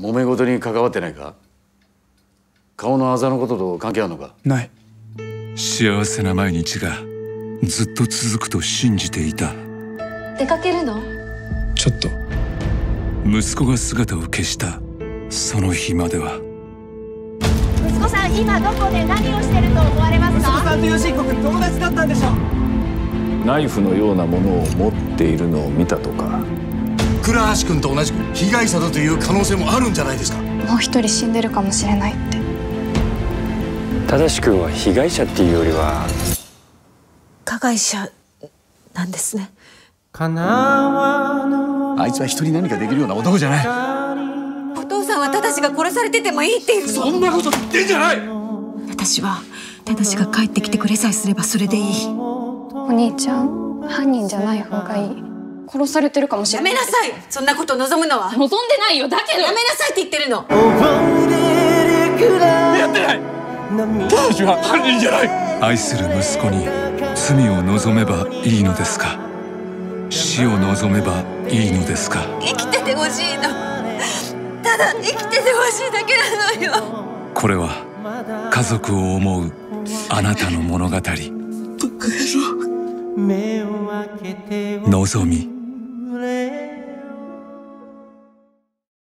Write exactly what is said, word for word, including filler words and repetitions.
揉め事に関わってないか？顔のあざのことと関係あるのか？ ない。 幸せな毎日がずっと続くと信じていた。 出かけるの？ ちょっと。 息子が姿を消したその日までは。 息子さん今どこで何をしてると思われますか？息子さんと吉彦君友達だったんでしょ。 ナイフのようなものを持っているのを見たとか。 倉橋君と同じく被害者だという可能性もあるんじゃないですか。 もう一人死んでるかもしれないって。 正し君は被害者っていうよりは加害者なんですね。 あいつは人に何かできるような男じゃない。 お父さんは正が殺されててもいいっていうの。 そんなこと言ってんじゃない。 私は正が帰ってきてくれさえすればそれでいい。 お兄ちゃん、犯人じゃない方がいい。殺されてるかもしれない。 やめなさい。そんなこと望むのは。 望んでないよ。だけどやめなさいって言ってるの。 やってない。私は犯人じゃない。 愛する息子に罪を望めばいいのですか？死を望めばいいのですか？ 生きててほしいの。ただ生きててほしいだけなのよ。 これは家族を思うあなたの物語。 バカ野郎。 望み。